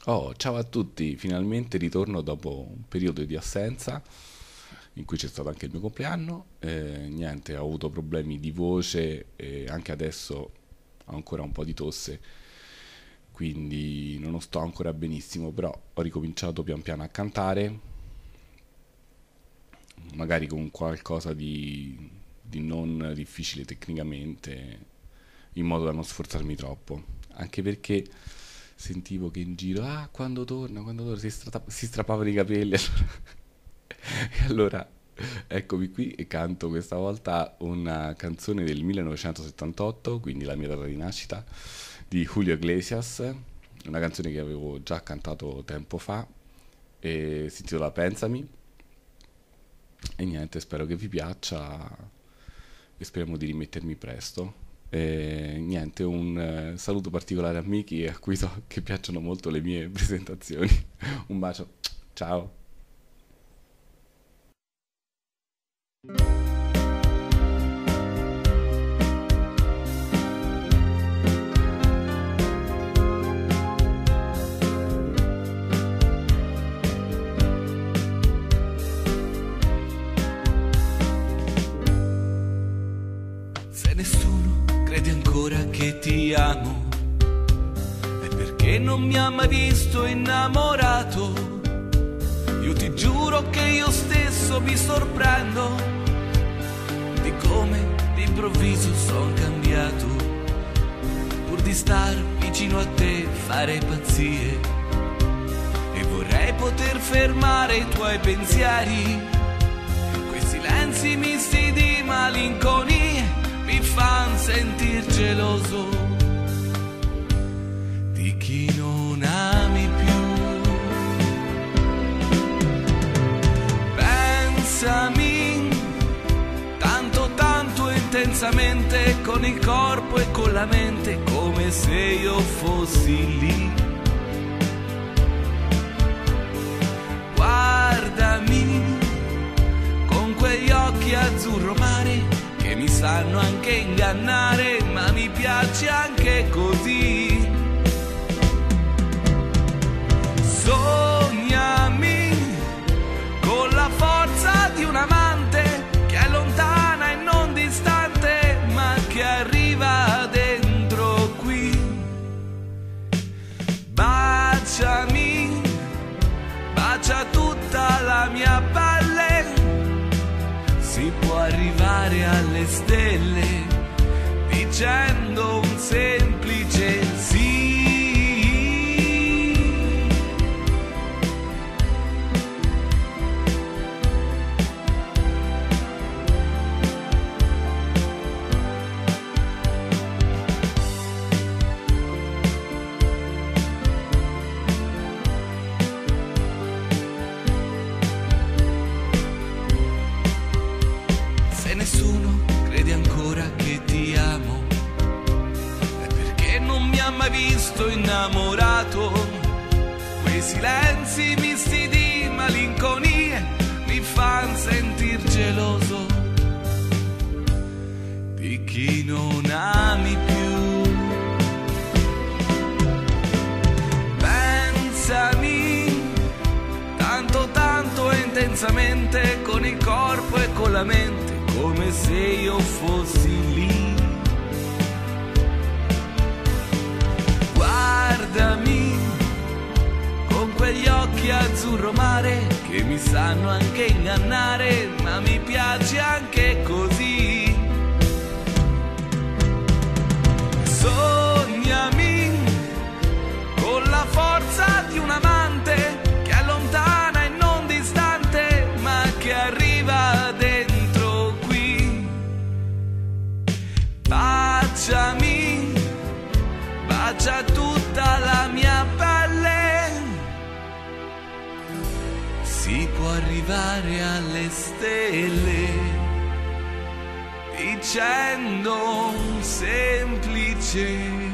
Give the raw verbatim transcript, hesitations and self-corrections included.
Oh, ciao a tutti, finalmente ritorno dopo un periodo di assenza in cui c'è stato anche il mio compleanno. Eh, niente, ho avuto problemi di voce e anche adesso ho ancora un po' di tosse, quindi non sto ancora benissimo, però ho ricominciato pian piano a cantare, magari con qualcosa di, di non difficile tecnicamente, in modo da non sforzarmi troppo, anche perché sentivo che in giro, ah, quando torna, quando torna, si, strata- si strappavano i capelli. E allora eccomi qui e canto questa volta una canzone del millenovecentosettantotto, quindi la mia data di nascita, di Julio Iglesias, una canzone che avevo già cantato tempo fa e si intitola Pensami. E niente, spero che vi piaccia e speriamo di rimettermi presto. E niente, un eh, saluto particolare a Miki, a cui so che piacciono molto le mie presentazioni. Un bacio, ciao. Se nessuno crede ancora che ti amo, è perché non mi ha mai visto innamorato. Io ti giuro che io stesso mi sorprendo di come d'improvviso son cambiato. Pur di star vicino a te fare pazzie, e vorrei poter fermare i tuoi pensieri. Quei silenzi misti di malinconia mi fan sentir geloso di chi non ami più. Pensami tanto tanto intensamente, con il corpo e con la mente, come se io fossi lì. Guardami con quegli occhi azzurro mare che mi sanno anche ingannare, ma mi piace anche così. Sognami con la forza di un amante che è lontana e non distante, ma che arriva dentro qui. Baciami, bacia tutta la mia pelle, si può arrivare alle stelle dicendo un semplice sì. Se nessuno crede ancora che ti amo, è perché non mi ha mai visto innamorato. Quei silenzi misti di malinconia mi fan sentir geloso di chi non ami più. Pensami tanto tanto e intensamente, con il corpo e con la mente, come se io fossi lì. Guardami con quegli occhi azzurro mare che mi sanno anche ingannare, ma mi piace anche così. Sognami con la forza di un amante che è lontana e non distante, ma che arriva dentro qui. Baciami, bacia tutta la mia pelle, si può arrivare alle stelle dicendo un semplice